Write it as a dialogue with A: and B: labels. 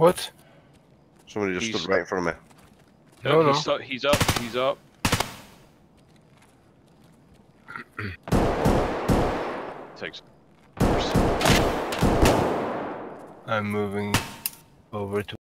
A: What?
B: Somebody just
C: He's-
B: stood right in front of me.
A: No, no.
C: He's up. He's up. Takes.
A: I'm moving over to